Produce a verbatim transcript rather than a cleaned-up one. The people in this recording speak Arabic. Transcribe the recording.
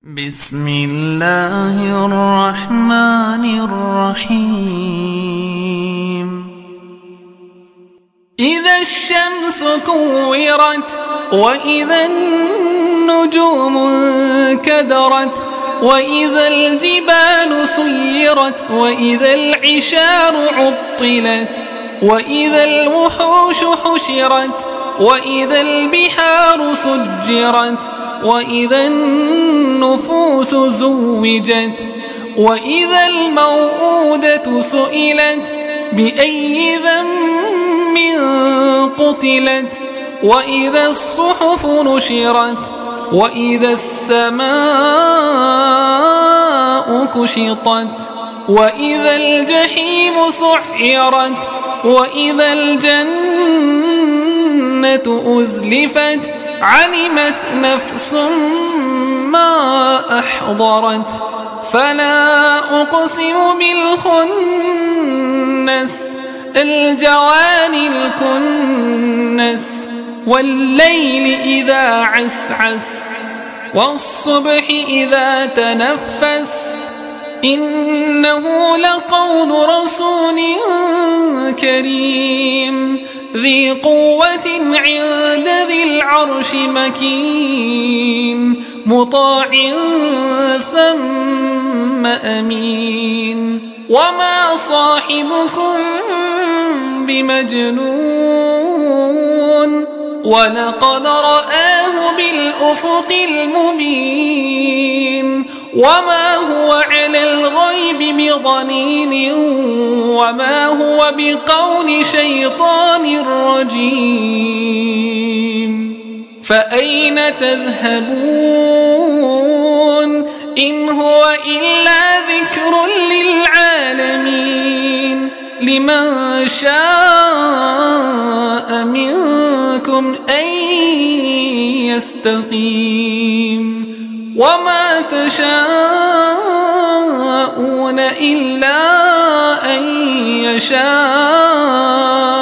بسم الله الرحمن الرحيم. إذا الشمس كورت وإذا النجوم انكدرت وإذا الجبال سيرت وإذا العشار عطلت وإذا الوحوش حشرت وإذا البحار سجرت وإذا النفوس زوجت وإذا الموءودة سئلت بأي ذنب قتلت وإذا الصحف نشرت وإذا السماء كشطت وإذا الجحيم سعرت وإذا الجنة أزلفت علمت نفس ما أحضرت. فلا أقسم بالخنس الجوار الكنس والليل إذا عسعس والصبح إذا تنفس إنه لقول رسول كريم ذي قوة عند ذي العرش مكين مطاع ثم أمين. وما صاحبكم بمجنون ولقد رآه بالأفق المبين. وما هو على الغيب بضنين وما هو بقول شيطان رجيم. فأين تذهبون إن هو إلا ذكر للعالمين. لمن شاء منكم أن يستقيم وما تشاءون إلا أن يشاء